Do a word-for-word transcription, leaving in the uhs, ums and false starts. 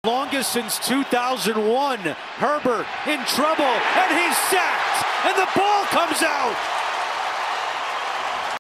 Longest since two thousand one. Herbert in trouble, and he's sacked, and the ball comes out.